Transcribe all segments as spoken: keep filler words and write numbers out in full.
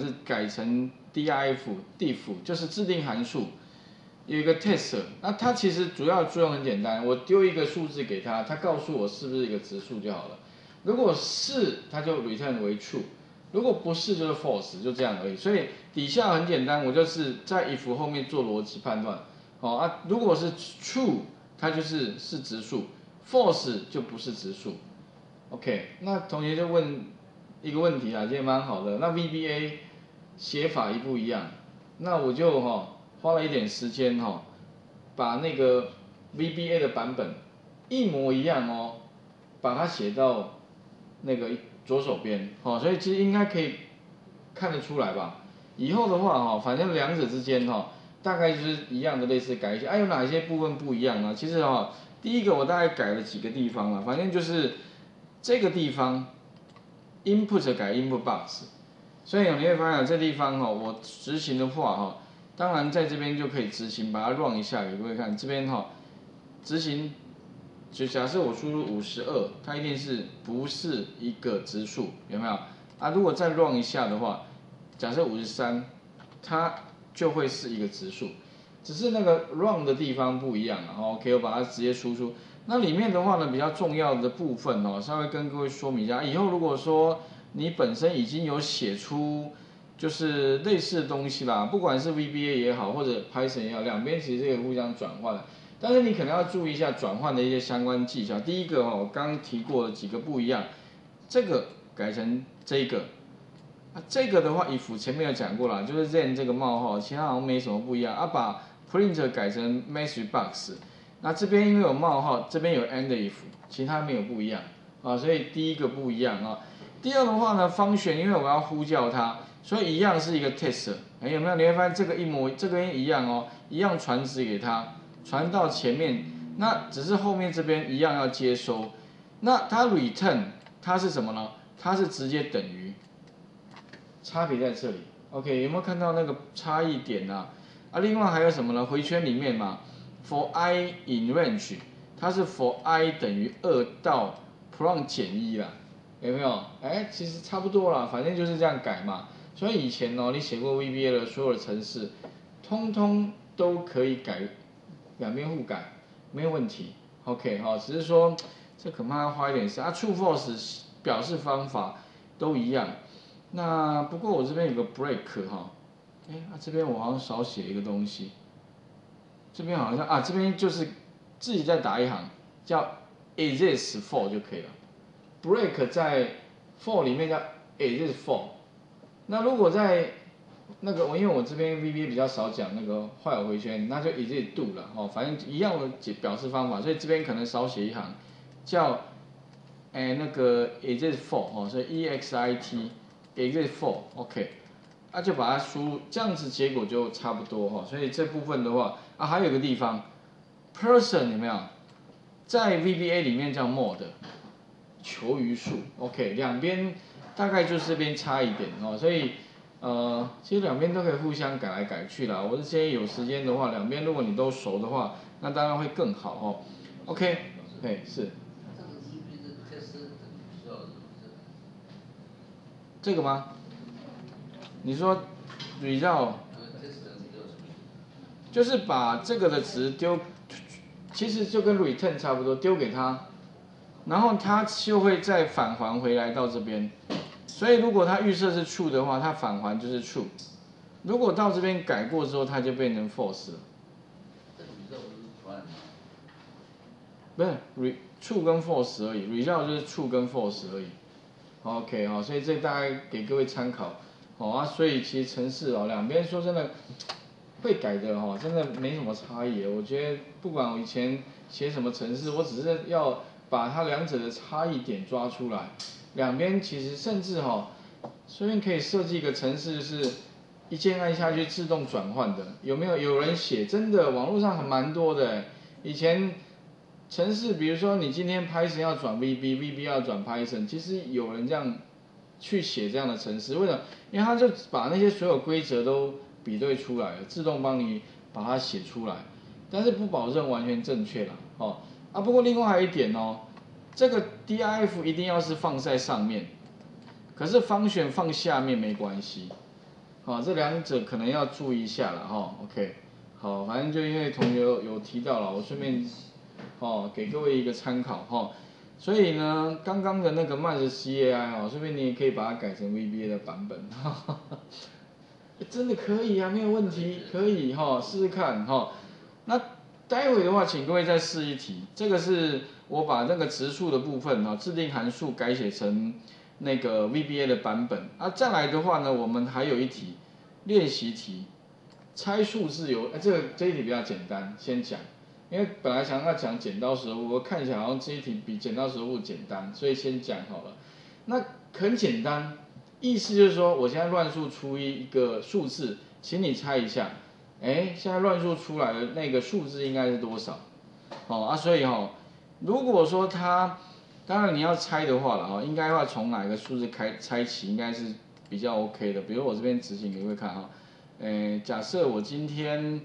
是改成 diff diff， 就是制定函数，有一个 test， 那它其实主要作用很简单，我丢一个数字给它，它告诉我是不是一个质数就好了。如果是，它就 return 为 true， 如果不是就是 false， 就这样而已。所以底下很简单，我就是在 if 后面做逻辑判断。哦啊，如果是 true， 它就是是质数 ；false 就不是质数。OK， 那同学就问一个问题啊，其实蛮好的。那 V B A 写法一不一样？那我就哈、哦、花了一点时间哈、哦，把那个 V B A 的版本一模一样哦，把它写到那个左手边，哦，所以其实应该可以看得出来吧。以后的话哈、哦，反正两者之间哈、哦，大概就是一样的类似改一下。啊，有哪些部分不一样呢？其实哈、哦，第一个我大概改了几个地方了，反正就是这个地方 input 改 input box， 所以你会发现这地方哈、哦，我执行的话哈、哦，当然在这边就可以执行，把它 run 一下，给各位看这边哈、哦，执行。就假设我输入五十二，它一定是不是一个质数，有没有？啊，如果再 run 一下的话，假设五十三，它就会是一个质数，只是那个 run 的地方不一样，然后 OK， 我把它直接输出。那里面的话呢，比较重要的部分哦，稍微跟各位说明一下。以后如果说你本身已经有写出就是类似的东西啦，不管是 V B A 也好，或者 Python 也好，两边其实可以互相转换的。但是你可能要注意一下转换的一些相关技巧。第一个哦，我刚刚提过的几个不一样，这个改成这个，啊，这个的话 if 前面有讲过啦，就是 then 这个冒号，其他好像没什么不一样。啊，把 print 改成 message box， 那这边因为有冒号，这边有 end if， 其他没有不一样啊，所以第一个不一样啊。第二的话呢，方选因为我要呼叫它，所以一样是一个 test， 哎，有没有？你会发现这个一模，这个一样哦，一样传值给它。传到前面，那只是后面这边一样要接收。那它 return 它是什么呢？它是直接等于，差别在这里。OK， 有没有看到那个差异点啊？啊，另外还有什么呢？回圈里面嘛 ，for i in range， 它是 for i 等于二到 from 减一啦，有没有？哎，其实差不多啦，反正就是这样改嘛。所以以前哦，你写过 V B A 的所有的程式，通通都可以改。两边互改没有问题 ，OK 哈，只是说这恐怕要花一点时间啊。True False 表示方法都一样，那不过我这边有个 break 哈，哎，啊这边我好像少写一个东西，这边好像啊这边就是自己再打一行叫 exist for 就可以了 ，break 在 for 里面叫 exist for， 那如果在那个我因为我这边 V B A 比较少讲那个坏有回圈，那就 exist do 了哦，反正一样的表示方法，所以这边可能少写一行，叫哎那个 exist for 哦，所以 E X I T exist for OK， 那就把它输入，这样子结果就差不多哈、哦，所以这部分的话啊还有一个地方 person 有没有？在 V B A 里面叫 mode 求余数 OK， 两边大概就是这边差一点哦，所以。呃，其实两边都可以互相改来改去啦。我是建议有时间的话，两边如果你都熟的话，那当然会更好哦。OK， 对，是。这个吗？你说 result， 就是把这个的值丢，其实就跟 return 差不多，丢给他，然后他就会再返还回来到这边。所以如果它预设是 true 的话，它返还就是 true。如果到这边改过之后，它就变成 false 了。不是 re true 跟 false 而已 ，result 就是 true 跟 false 而已。OK 哈，所以这大概给各位参考。好啊，所以其实程式哦，两边说真的会改的哈，真的没什么差异。我觉得不管我以前写什么程式，我只是要把它两者的差异点抓出来。两边其实甚至哈，随便可以设计一个程式，是一键按下去自动转换的。有没有有人写？真的网络上还蛮多的。以前程式，比如说你今天 Python 要转 V B，V B 要转 Python， 其实有人这样去写这样的程式，为什么？因为他就把那些所有规则都比对出来了，自动帮你把它写出来，但是不保证完全正确啦。哦啊，不过另外还有一点哦。这个 diff 一定要是放在上面，可是方选放下面没关系。 好，这两者可能要注意一下了哈。OK， 好，反正就因为同学有有提到了，我顺便哦给各位一个参考哈。所以呢，刚刚的那个 Max C A I 哦，顺便你也可以把它改成 V B A 的版本，哈哈哈。真的可以啊，没有问题，可以哈，试试看哈。那待会的话，请各位再试一题，这个是我把那个值数的部分哈，制定函数改写成那个 V B A 的版本啊。再来的话呢，我们还有一题练习题，猜数字游，哎，这个这一题比较简单，先讲。因为本来想要讲剪刀石头布，我看起来好像这一题比剪刀石头布简单，所以先讲好了。那很简单，意思就是说，我现在乱数出一个数字，请你猜一下，哎，现在乱数出来的那个数字应该是多少？好啊，所以哈、哦，如果说它，当然你要猜的话了哈，应该要从哪个数字开猜起，应该是比较 OK 的。比如我这边执行给各位看哈，诶，假设我今天。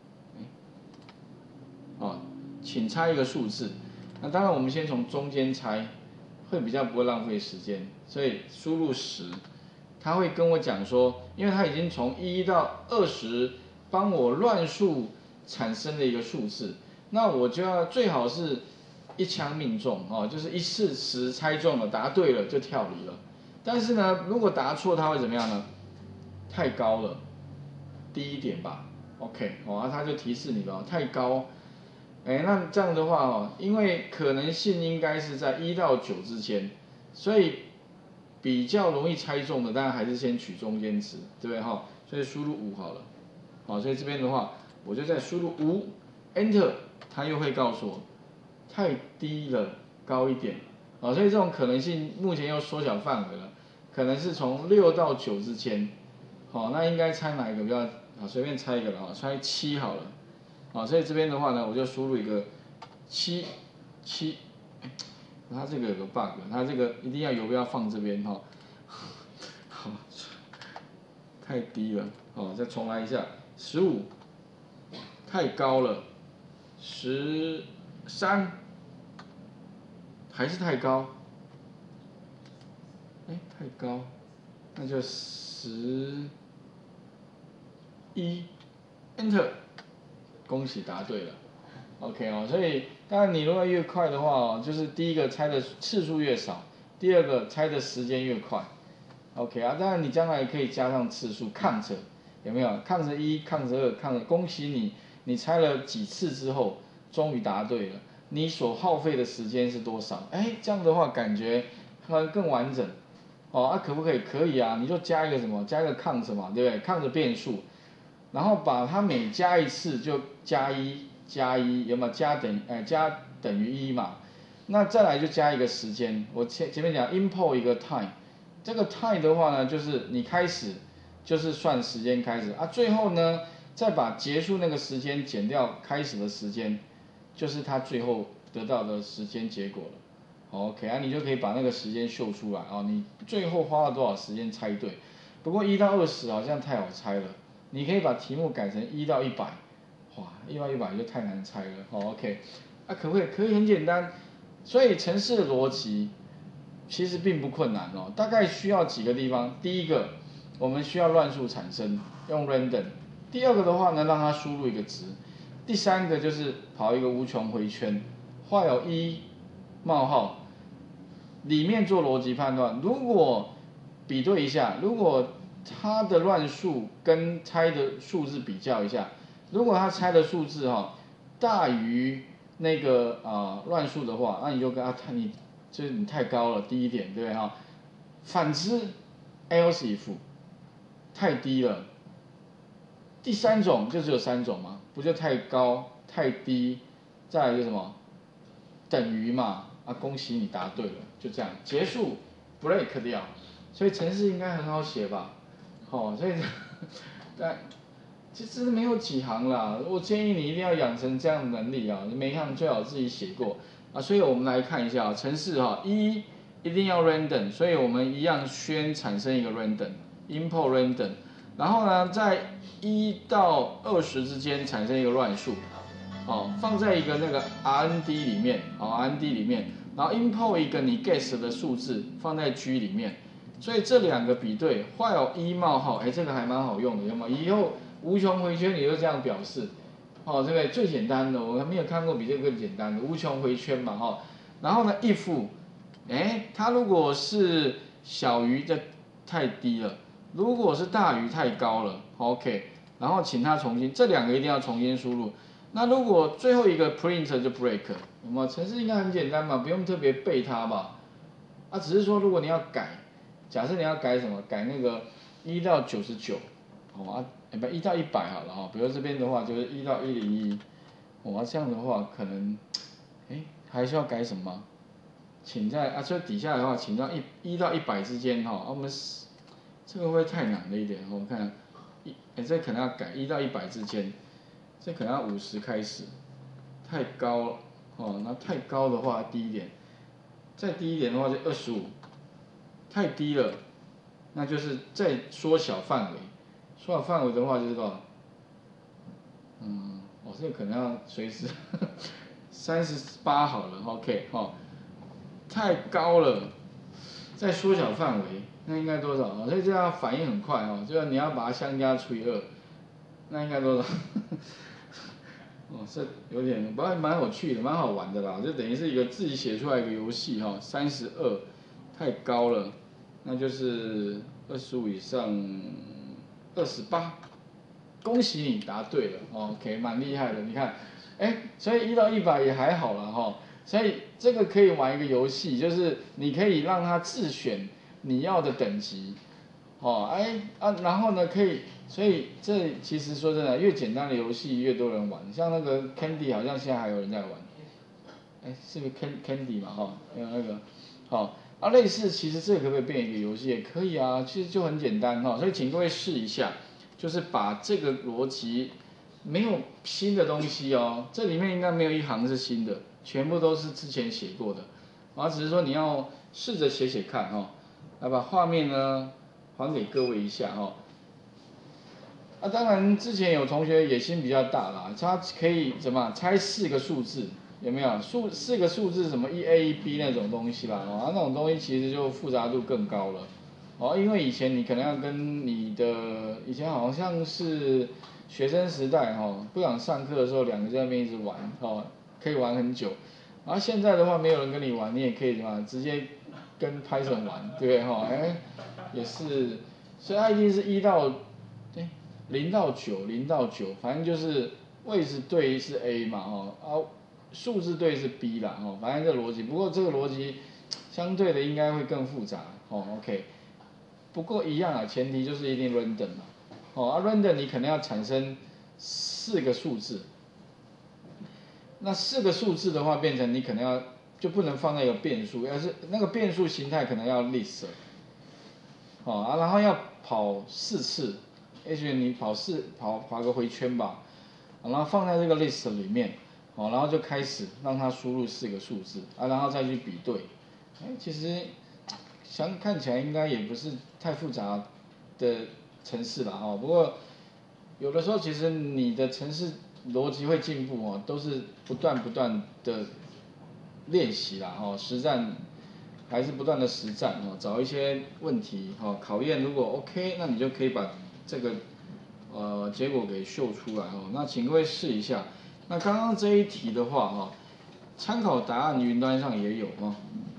哦，请猜一个数字。那当然，我们先从中间猜，会比较不会浪费时间。所以输入十，他会跟我讲说，因为他已经从一到二十帮我乱数产生的一个数字，那我就要最好是一枪命中哦，就是一次十猜中了，答对了就跳离了。但是呢，如果答错，它会怎么样呢？太高了，低一点吧。OK， 哦，啊，他就提示你了，太高。哎，那这样的话哦，因为可能性应该是在一到九之间，所以比较容易猜中的，当然还是先取中间值，对不对哈？所以输入五好了，好，所以这边的话，我就再输入五 ，Enter， 它又会告诉我太低了，高一点，好，所以这种可能性目前又缩小范围了，可能是从六到九之间，好，那应该猜哪一个比较？好，随便猜一个了哈，猜七好了。好，所以这边的话呢，我就输入一个七七，它这个有个 bug， 它这个一定要游标放这边哈，好，太低了，好，再重来一下，十五，太高了，十三，还是太高，哎，太高，那就十一 ，Enter。恭喜答对了 ，OK 哦，所以当然你如果越快的话哦，就是第一个猜的次数越少，第二个猜的时间越快 ，OK 啊，当然你将来可以加上次数，抗着有没有？抗着一，抗着二，抗着，恭喜你，你猜了几次之后，终于答对了，你所耗费的时间是多少？哎，这样的话感觉会更完整，哦，啊可不可以？可以啊，你就加一个什么？加一个抗着嘛，对不对？抗着变数。然后把它每加一次就加一加一，有没有加等哎加等于一嘛？那再来就加一个时间，我前前面讲 import 一个 time， 这个 time 的话呢，就是你开始就是算时间开始啊，最后呢再把结束那个时间减掉开始的时间，就是它最后得到的时间结果了。OK 啊，你就可以把那个时间秀出来啊，你最后花了多少时间猜对？不过一到二十好像太好猜了。你可以把题目改成一到一百，哇，一到一百就太难猜了。哦 ，OK， 啊，可不可以？可以，很简单。所以程式的逻辑其实并不困难哦，大概需要几个地方。第一个，我们需要乱数产生，用 random。第二个的话呢，让它输入一个值。第三个就是跑一个无穷回圈，画有一冒号，里面做逻辑判断。如果比对一下，如果它的乱数跟猜的数字比较一下，如果他猜的数字哈、哦、大于那个啊、呃、乱数的话，那你就跟他你就是你太高了，低一点，对不对哈？反之 ，else if 太低了。第三种就只有三种嘛，不就太高、太低，再来就什么等于嘛？啊，恭喜你答对了，就这样结束 ，break 掉。所以程式应该很好写吧？哦，所以，但其实没有几行啦。我建议你一定要养成这样的能力啊，每一行最好自己写过啊。所以我们来看一下啊，程式哈，一一定要 random， 所以我们一样先产生一个 random，import random， 然后呢，在一到二十之间产生一个乱数，哦，放在一个那个 R N D 里面，哦 R N D 里面，然后 import 一个你 guess 的数字放在 G 里面。 所以这两个比对 while 一冒号，哎，这个还蛮好用的，有没有？以后无穷回圈你就这样表示，哦，这个最简单的，我还没有看过比这个更简单的无穷回圈嘛，哈、哦。然后呢 if， 哎，它如果是小于的太低了，如果是大于太高了 ，OK， 然后请它重新，这两个一定要重新输入。那如果最后一个 print 就 break， 有没有？程式应该很简单嘛，不用特别背它吧？啊，只是说如果你要改，假设你要改什么，改那个一到九十九，哦啊，不一到一百好了哈、哦。比如这边的话就是一到一零一，哦，这样的话可能，哎，还需要改什么？请在啊，这底下的话，请到一一到一百之间哈、哦，啊、我们这个会不会太难了一点？我们看一，哎，这可能要改一到一百之间。这可能要五十开始，太高了哦。那太高的话低一点，再低一点的话就二十五，太低了，那就是再缩小范围。缩小范围的话就是多少？嗯，哦，这个可能要随时三十八好了 ，OK 哈、哦。太高了，再缩小范围，那应该多少啊？所以这样反应很快哦，就是你要把它相加除以二，那应该多少？哦，这有点，不过蛮有趣的，蛮好玩的啦，就等于是一个自己写出来一个游戏哈，三十二太高了，那就是二十五以上二十八，恭喜你答对了哦 ，OK， 蛮厉害的，你看，哎，所以一到一百也还好了哈，所以这个可以玩一个游戏，就是你可以让它自选你要的等级。哦，哎啊，然后呢，可以，所以这其实说真的，越简单的游戏越多人玩，像那个 Candy 好像现在还有人在玩，哎，是不是 Candy 嘛哈，还有那个，好、啊，类似其实这个可不可以变一个游戏？也可以啊，其实就很简单哈、所以请各位试一下，就是把这个逻辑没有新的东西哦，这里面应该没有一行是新的，全部都是之前写过的，然后只是说你要试着写写看哈、来把画面呢。还给各位一下哈、啊，当然之前有同学野心比较大啦，他可以怎么猜四个数字，有没有？数四个数字什么一 A 一 B 那种东西啦，哦，啊、那种东西其实就复杂度更高了，哦，因为以前你可能要跟你的以前好像是学生时代哈、哦，不想上课的时候两个在那边一直玩，哦，可以玩很久，然后现在的话没有人跟你玩，你也可以什么直接跟 Python 玩，对不对哈？哎。也是，所以它一定是一到，哎，零到九，零到九，反正就是位置对是 A 嘛，哦，啊，数字对是 B 啦，哦，反正这逻辑，不过这个逻辑相对的应该会更复杂，哦 ，OK， 不过一样啊，前提就是一定 random 嘛，哦，啊 random 你可能要产生四个数字，那四个数字的话变成你可能要就不能放那个变数，要是那个变数形态可能要 list。哦啊，然后要跑四次，也许你跑四跑跑个回圈吧，然后放在这个 list 里面，哦，然后就开始让它输入四个数字，啊，然后再去比对，哎，其实想看起来应该也不是太复杂的程式啦，哦，不过有的时候其实你的程式逻辑会进步哦，都是不断不断的练习啦，哦，实战。还是不断的实战哦，找一些问题哦，考验如果 OK， 那你就可以把这个呃结果给秀出来哦。那请各位试一下。那刚刚这一题的话哈，参考答案云端上也有哦。